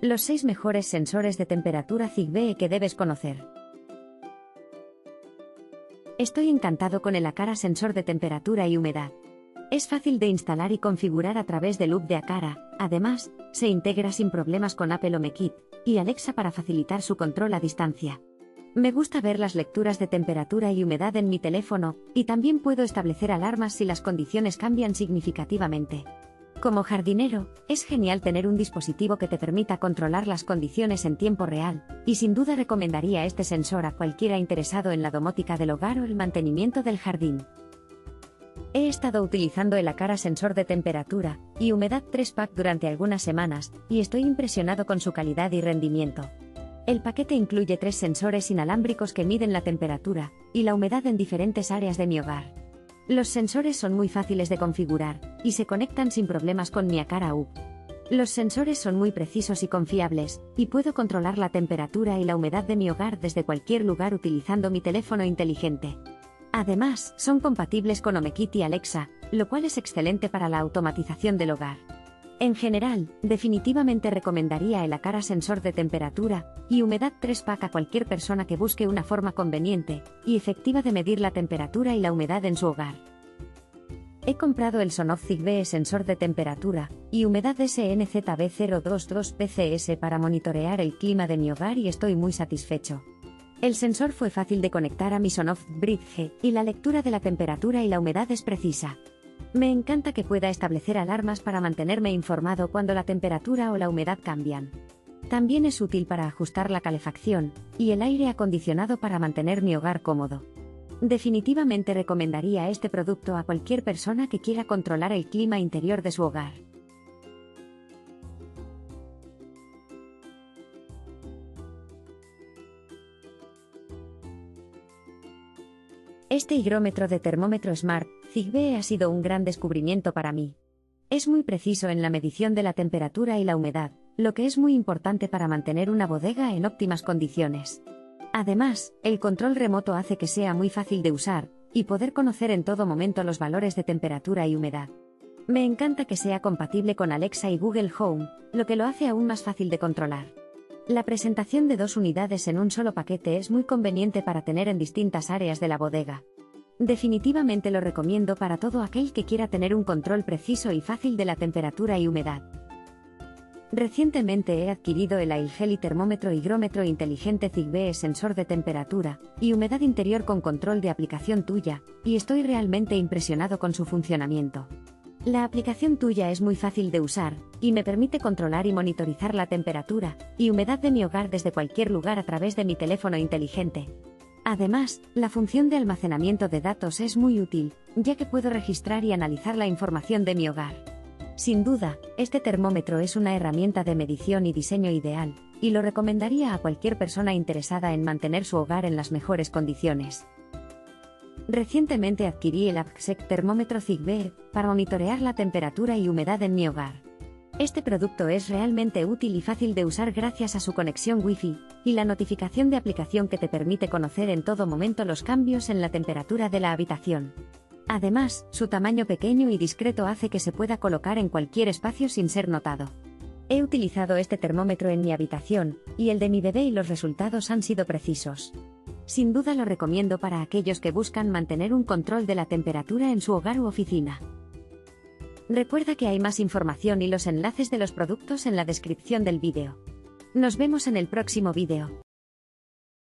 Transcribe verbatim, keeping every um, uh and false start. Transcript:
Los seis mejores sensores de temperatura Zigbee que debes conocer. Estoy encantado con el Aqara sensor de temperatura y humedad. Es fácil de instalar y configurar a través del app de Aqara. Además, se integra sin problemas con Apple HomeKit y Alexa para facilitar su control a distancia. Me gusta ver las lecturas de temperatura y humedad en mi teléfono, y también puedo establecer alarmas si las condiciones cambian significativamente. Como jardinero, es genial tener un dispositivo que te permita controlar las condiciones en tiempo real, y sin duda recomendaría este sensor a cualquiera interesado en la domótica del hogar o el mantenimiento del jardín. He estado utilizando el Aqara sensor de temperatura y humedad tres pack durante algunas semanas, y estoy impresionado con su calidad y rendimiento. El paquete incluye tres sensores inalámbricos que miden la temperatura y la humedad en diferentes áreas de mi hogar. Los sensores son muy fáciles de configurar y se conectan sin problemas con mi Aqara app. Los sensores son muy precisos y confiables, y puedo controlar la temperatura y la humedad de mi hogar desde cualquier lugar utilizando mi teléfono inteligente. Además, son compatibles con HomeKit y Alexa, lo cual es excelente para la automatización del hogar. En general, definitivamente recomendaría el Aqara sensor de temperatura y humedad tres pack a cualquier persona que busque una forma conveniente y efectiva de medir la temperatura y la humedad en su hogar. He comprado el Sonoff Zigbee sensor de temperatura y humedad S N Z B cero dos dos P C S para monitorear el clima de mi hogar y estoy muy satisfecho. El sensor fue fácil de conectar a mi Sonoff Bridge y la lectura de la temperatura y la humedad es precisa. Me encanta que pueda establecer alarmas para mantenerme informado cuando la temperatura o la humedad cambian. También es útil para ajustar la calefacción y el aire acondicionado para mantener mi hogar cómodo. Definitivamente recomendaría este producto a cualquier persona que quiera controlar el clima interior de su hogar. Este higrómetro de termómetro Smart Zigbee ha sido un gran descubrimiento para mí. Es muy preciso en la medición de la temperatura y la humedad, lo que es muy importante para mantener una bodega en óptimas condiciones. Además, el control remoto hace que sea muy fácil de usar y poder conocer en todo momento los valores de temperatura y humedad. Me encanta que sea compatible con Alexa y Google Home, lo que lo hace aún más fácil de controlar. La presentación de dos unidades en un solo paquete es muy conveniente para tener en distintas áreas de la bodega. Definitivamente lo recomiendo para todo aquel que quiera tener un control preciso y fácil de la temperatura y humedad. Recientemente he adquirido el Airgely termómetro higrómetro inteligente Zigbee sensor de temperatura y humedad interior con control de aplicación tuya, y estoy realmente impresionado con su funcionamiento. La aplicación tuya es muy fácil de usar, y me permite controlar y monitorizar la temperatura y humedad de mi hogar desde cualquier lugar a través de mi teléfono inteligente. Además, la función de almacenamiento de datos es muy útil, ya que puedo registrar y analizar la información de mi hogar. Sin duda, este termómetro es una herramienta de medición y diseño ideal, y lo recomendaría a cualquier persona interesada en mantener su hogar en las mejores condiciones. Recientemente adquirí el AppSec termómetro Zigbee para monitorear la temperatura y humedad en mi hogar. Este producto es realmente útil y fácil de usar gracias a su conexión Wi-Fi y la notificación de aplicación que te permite conocer en todo momento los cambios en la temperatura de la habitación. Además, su tamaño pequeño y discreto hace que se pueda colocar en cualquier espacio sin ser notado. He utilizado este termómetro en mi habitación y el de mi bebé y los resultados han sido precisos. Sin duda lo recomiendo para aquellos que buscan mantener un control de la temperatura en su hogar u oficina. Recuerda que hay más información y los enlaces de los productos en la descripción del vídeo. Nos vemos en el próximo vídeo.